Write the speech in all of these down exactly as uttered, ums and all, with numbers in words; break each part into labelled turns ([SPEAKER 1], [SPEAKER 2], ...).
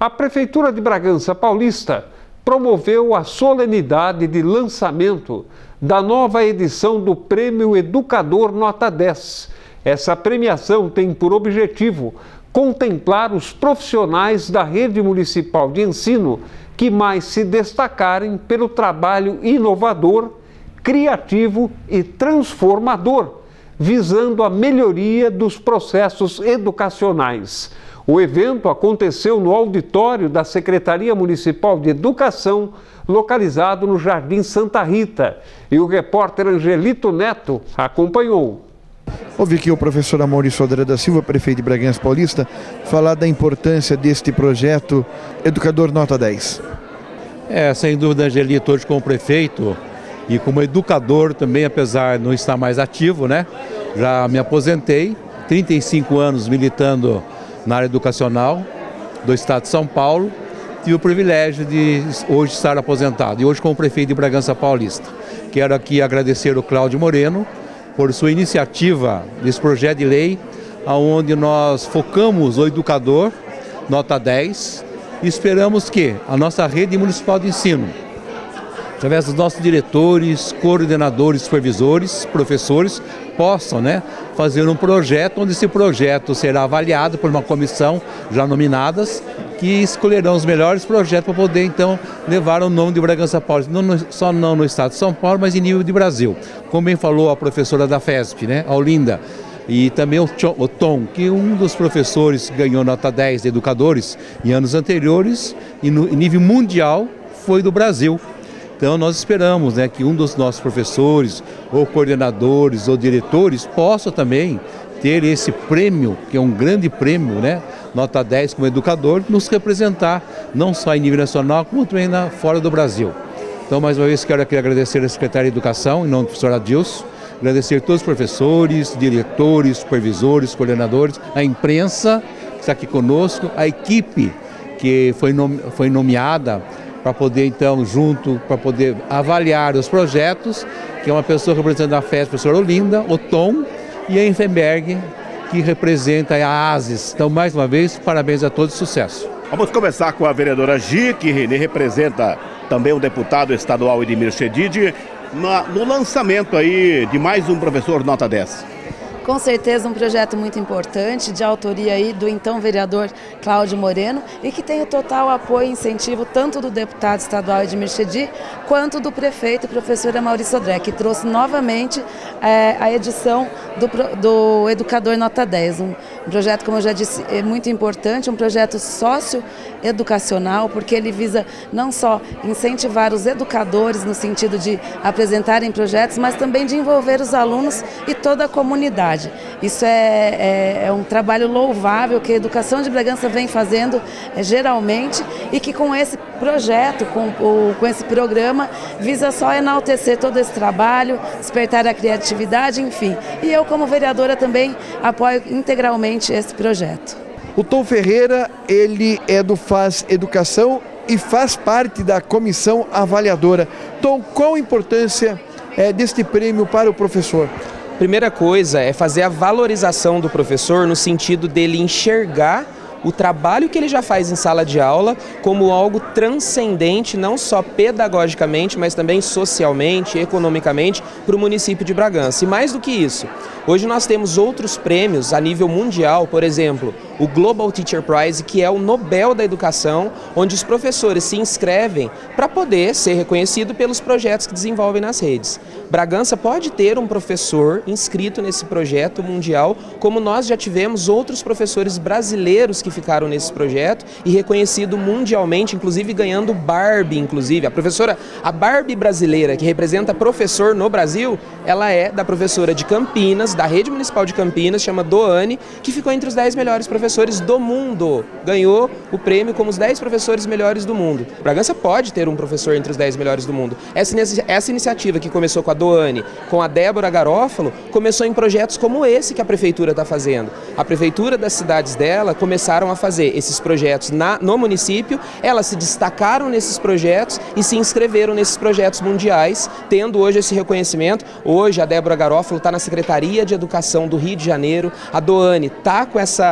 [SPEAKER 1] A Prefeitura de Bragança Paulista promoveu a solenidade de lançamento da nova edição do Prêmio Educador Nota dez. Essa premiação tem por objetivo contemplar os profissionais da rede municipal de ensino que mais se destacarem pelo trabalho inovador, criativo e transformador, visando a melhoria dos processos educacionais. O evento aconteceu no auditório da Secretaria Municipal de Educação, localizado no Jardim Santa Rita, e o repórter Angelito Neto acompanhou.
[SPEAKER 2] Ouvi aqui o professor Amaury Sodré da Silva, prefeito de Bragança Paulista, falar da importância deste projeto Educador Nota dez.
[SPEAKER 3] É, sem dúvida, Angelito, hoje como prefeito e como educador também, apesar de não estar mais ativo, né? Já me aposentei, trinta e cinco anos militando na área educacional do estado de São Paulo. Tive o privilégio de hoje estar aposentado e hoje como prefeito de Bragança Paulista. Quero aqui agradecer o Cláudio Moreno por sua iniciativa nesse projeto de lei, onde nós focamos o educador nota dez e esperamos que a nossa rede municipal de ensino, através dos nossos diretores, coordenadores, supervisores, professores, possam, né, fazer um projeto, onde esse projeto será avaliado por uma comissão já nominadas, que escolherão os melhores projetos para poder, então, levar o nome de Bragança Paulista, não no, só não no estado de São Paulo, mas em nível de Brasil. Como bem falou a professora da FESP, né, a Olinda, e também o, o Tom, que um dos professores ganhou nota dez de educadores em anos anteriores, e no em nível mundial foi do Brasil. Então nós esperamos, né, que um dos nossos professores, ou coordenadores, ou diretores, possa também ter esse prêmio, que é um grande prêmio, né, nota dez como educador, nos representar, não só em nível nacional, como também na, fora do Brasil. Então, mais uma vez, quero aqui agradecer a Secretaria de Educação, em nome do professor Adilson, agradecer a todos os professores, diretores, supervisores, coordenadores, a imprensa que está aqui conosco, a equipe que foi, nome, foi nomeada para poder, então, junto, para poder avaliar os projetos, que é uma pessoa representando a FESP, a professora Olinda, o Tom, e a Infenberg, que representa a ASES. Então, mais uma vez, parabéns a todos e sucesso.
[SPEAKER 4] Vamos começar com a vereadora Gi, que representa também o deputado estadual Edmir Chedid, no lançamento aí de mais um professor nota dez.
[SPEAKER 5] Com certeza um projeto muito importante, de autoria aí do então vereador Cláudio Moreno, e que tem o total apoio e incentivo tanto do deputado estadual Edmir Chedid, quanto do prefeito, professor Amaury Sodré, que trouxe novamente é, a edição do, do Educador Nota dez. Um projeto, como eu já disse, é muito importante, um projeto socioeducacional, porque ele visa não só incentivar os educadores no sentido de apresentarem projetos, mas também de envolver os alunos e toda a comunidade. Isso é, é, é um trabalho louvável que a educação de Bragança vem fazendo é, geralmente, e que com esse projeto, com, o, com esse programa, visa só enaltecer todo esse trabalho, despertar a criatividade, enfim. E eu, como vereadora, também apoio integralmente esse projeto.
[SPEAKER 2] O Tom Ferreira, ele é do Faz Educação e faz parte da comissão avaliadora. Tom, qual a importância é, deste prêmio para o professor?
[SPEAKER 6] Primeira coisa é fazer a valorização do professor no sentido dele enxergar o trabalho que ele já faz em sala de aula como algo transcendente, não só pedagogicamente, mas também socialmente, economicamente, para o município de Bragança. E mais do que isso, hoje nós temos outros prêmios a nível mundial, por exemplo, o Global Teacher Prize, que é o Nobel da Educação, onde os professores se inscrevem para poder ser reconhecido pelos projetos que desenvolvem nas redes. Bragança pode ter um professor inscrito nesse projeto mundial, como nós já tivemos outros professores brasileiros que ficaram nesse projeto e reconhecido mundialmente, inclusive ganhando Barbie, inclusive. A professora, a Barbie brasileira, que representa professor no Brasil, ela é da professora de Campinas, da Rede Municipal de Campinas, chama Doane, que ficou entre os dez melhores professores do mundo. Ganhou o prêmio como os dez professores melhores do mundo. Bragança pode ter um professor entre os dez melhores do mundo. Essa, essa iniciativa que começou com a Doane, com a Débora Garófalo, começou em projetos como esse que a prefeitura está fazendo. A prefeitura das cidades dela começaram a fazer esses projetos na, no município, elas se destacaram nesses projetos e se inscreveram nesses projetos mundiais, tendo hoje esse reconhecimento. Hoje a Débora Garófalo está na Secretaria de Educação do Rio de Janeiro, a Doane está com essa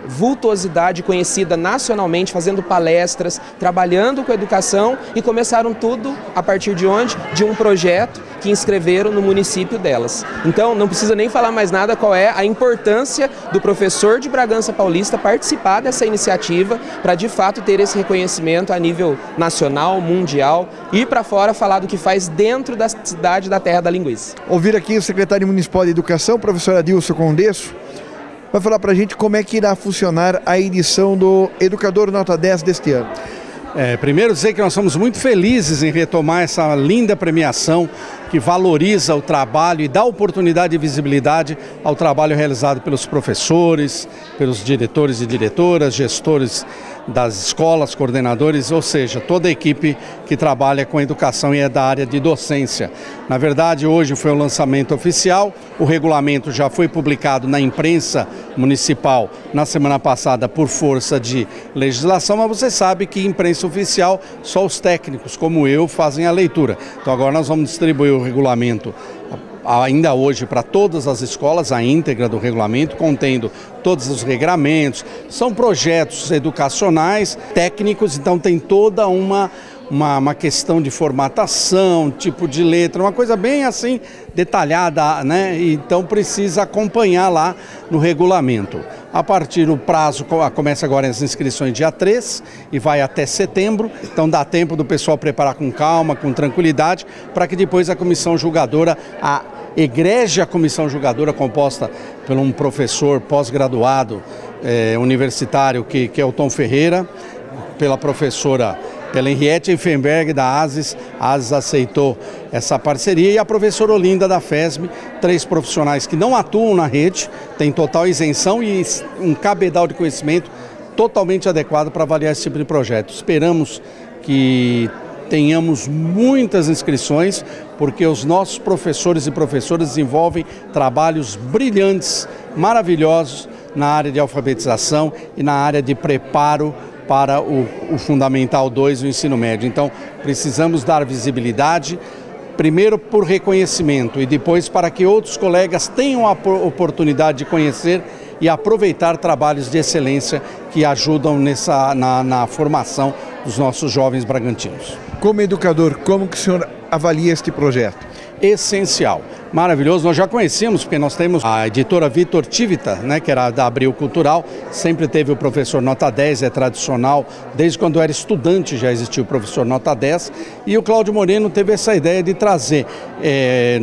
[SPEAKER 6] vultuosidade conhecida nacionalmente, fazendo palestras, trabalhando com educação, e começaram tudo a partir de onde? De um projeto que inscreveram no município delas. Então, não precisa nem falar mais nada qual é a importância do professor de Bragança Paulista participar dessa iniciativa para, de fato, ter esse reconhecimento a nível nacional, mundial, e para fora falar do que faz dentro da cidade da Terra da Linguiça.
[SPEAKER 2] Ouvir aqui o secretário municipal de Educação, professor Adilson Condesso, vai falar para a gente como é que irá funcionar a edição do Educador Nota dez deste ano.
[SPEAKER 7] É, primeiro dizer que nós somos muito felizes em retomar essa linda premiação que valoriza o trabalho e dá oportunidade e visibilidade ao trabalho realizado pelos professores, pelos diretores e diretoras, gestores das escolas, coordenadores, ou seja, toda a equipe que trabalha com educação e é da área de docência. Na verdade, hoje foi o lançamento oficial, o regulamento já foi publicado na imprensa municipal na semana passada por força de legislação, mas você sabe que imprensa oficial só os técnicos, como eu, fazem a leitura. Então agora nós vamos distribuir o regulamento ainda hoje para todas as escolas, a íntegra do regulamento, contendo todos os regramentos. São projetos educacionais, técnicos, então tem toda uma, uma, uma questão de formatação, tipo de letra, uma coisa bem assim detalhada, né? Então precisa acompanhar lá no regulamento. A partir do prazo, começa agora as inscrições dia três e vai até setembro, então dá tempo do pessoal preparar com calma, com tranquilidade, para que depois a comissão julgadora, a egrégia comissão julgadora composta por um professor pós-graduado eh, universitário, que, que é o Tom Ferreira, pela professora pela Henriette Effenberg da ASES, a ASES aceitou essa parceria, e a professora Olinda da FESM, três profissionais que não atuam na rede, têm total isenção e um cabedal de conhecimento totalmente adequado para avaliar esse tipo de projeto. Esperamos que tenhamos muitas inscrições, porque os nossos professores e professoras desenvolvem trabalhos brilhantes, maravilhosos na área de alfabetização e na área de preparo para o, o Fundamental dois, o ensino médio. Então, precisamos dar visibilidade, primeiro por reconhecimento e depois para que outros colegas tenham a oportunidade de conhecer e aproveitar trabalhos de excelência que ajudam nessa, na, na formação dos nossos jovens bragantinos.
[SPEAKER 2] Como educador, como que o senhor avalia este projeto?
[SPEAKER 7] Essencial, maravilhoso. Nós já conhecíamos, porque nós temos a editora Vitor Tivita, né, que era da Abril Cultural, sempre teve o professor Nota dez, é tradicional, desde quando eu era estudante já existia o professor Nota dez, e o Cláudio Moreno teve essa ideia de trazer, é,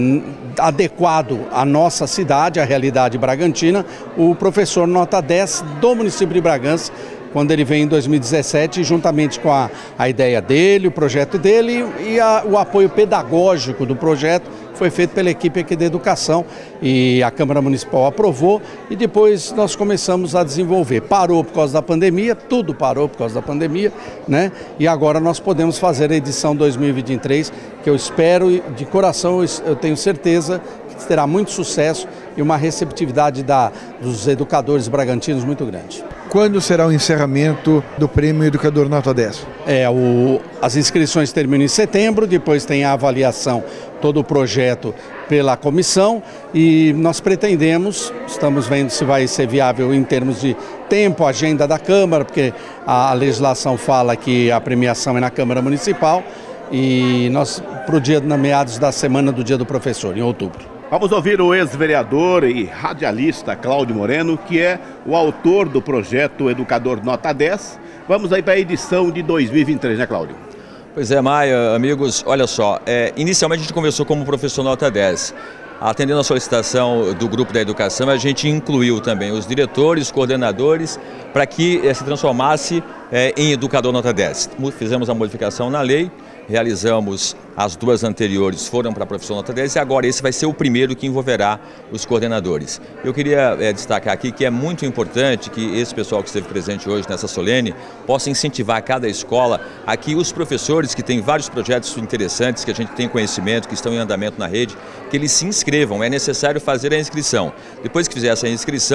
[SPEAKER 7] adequado à nossa cidade, à realidade bragantina, o professor Nota dez do município de Bragança, quando ele veio em dois mil e dezessete, juntamente com a, a ideia dele, o projeto dele e a, o apoio pedagógico do projeto, foi feito pela equipe aqui da educação, e a Câmara Municipal aprovou, e depois nós começamos a desenvolver. Parou por causa da pandemia, tudo parou por causa da pandemia, né? E agora nós podemos fazer a edição dois mil e vinte e três, que eu espero, de coração, eu tenho certeza que terá muito sucesso e uma receptividade da, dos educadores bragantinos muito grande.
[SPEAKER 2] Quando será o encerramento do Prêmio Educador Nota dez?
[SPEAKER 7] É, o, as inscrições terminam em setembro, depois tem a avaliação, todo o projeto pela comissão, e nós pretendemos, estamos vendo se vai ser viável em termos de tempo, agenda da Câmara, porque a, a legislação fala que a premiação é na Câmara Municipal, e nós, para o dia, na meados da semana do Dia do Professor, em outubro.
[SPEAKER 4] Vamos ouvir o ex-vereador e radialista Cláudio Moreno, que é o autor do projeto Educador Nota dez. Vamos aí para a edição de dois mil e vinte e três, né, Cláudio?
[SPEAKER 8] Pois é, Maia, amigos, olha só, é, inicialmente a gente conversou como professor Nota dez. Atendendo a solicitação do Grupo da Educação, a gente incluiu também os diretores, coordenadores, para que eh, se transformasse eh, em Educador Nota dez. Fizemos a modificação na lei, realizamos as duas anteriores, foram para a professor Nota dez, e agora esse vai ser o primeiro que envolverá os coordenadores. Eu queria eh, destacar aqui que é muito importante que esse pessoal que esteve presente hoje nessa solene possa incentivar cada escola a que os professores que têm vários projetos interessantes, que a gente tem conhecimento, que estão em andamento na rede, que eles se inscrevam. É necessário fazer a inscrição. Depois que fizer essa inscrição,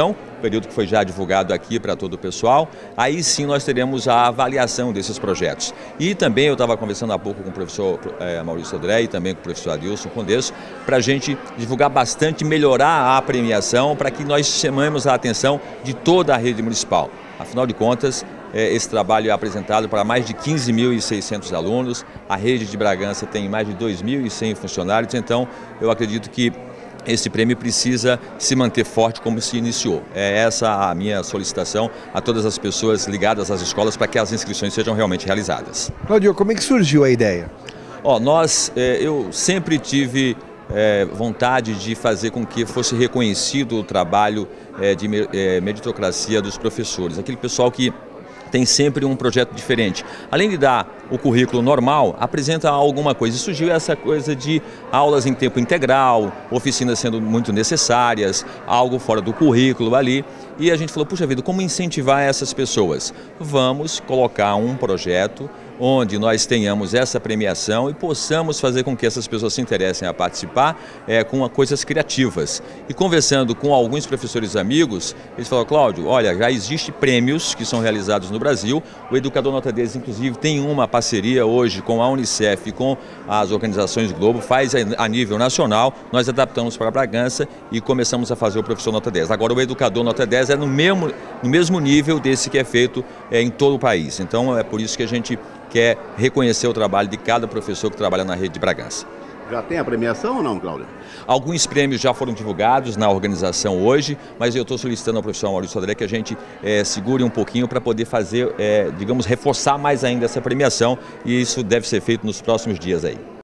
[SPEAKER 8] período que foi já divulgado aqui para todo o pessoal, aí sim nós teremos a avaliação desses projetos. E também eu estava conversando há pouco com o professor é, Maurício André e também com o professor Adilson Condesso, para a gente divulgar bastante, melhorar a premiação, para que nós chamemos a atenção de toda a rede municipal. Afinal de contas, esse trabalho é apresentado para mais de quinze mil e seiscentos alunos, a rede de Bragança tem mais de dois mil e cem funcionários, então eu acredito que esse prêmio precisa se manter forte como se iniciou. É essa a minha solicitação a todas as pessoas ligadas às escolas para que as inscrições sejam realmente realizadas.
[SPEAKER 2] Claudio, como é que surgiu a ideia?
[SPEAKER 8] Ó, nós, eu sempre tive é, vontade de fazer com que fosse reconhecido o trabalho é, de é, meritocracia dos professores, aquele pessoal que tem sempre um projeto diferente. Além de dar o currículo normal, apresenta alguma coisa. E surgiu essa coisa de aulas em tempo integral, oficinas sendo muito necessárias, algo fora do currículo ali. E a gente falou, puxa vida, como incentivar essas pessoas? Vamos colocar um projeto onde nós tenhamos essa premiação e possamos fazer com que essas pessoas se interessem a participar é, com coisas criativas. E conversando com alguns professores amigos, eles falaram, Cláudio, olha, já existem prêmios que são realizados no Brasil, o Educador Nota dez, inclusive, tem uma parceria hoje com a Unicef e com as organizações Globo, faz a nível nacional, nós adaptamos para Bragança e começamos a fazer o Professor Nota dez. Agora, o Educador Nota dez é no mesmo, no mesmo nível desse que é feito é, em todo o país. Então, é por isso que a gente quer reconhecer o trabalho de cada professor que trabalha na rede de Bragança.
[SPEAKER 4] Já tem a premiação ou não, Cláudio?
[SPEAKER 8] Alguns prêmios já foram divulgados na organização hoje, mas eu estou solicitando ao professor Maurício André que a gente é, segure um pouquinho para poder fazer, é, digamos, reforçar mais ainda essa premiação, e isso deve ser feito nos próximos dias aí.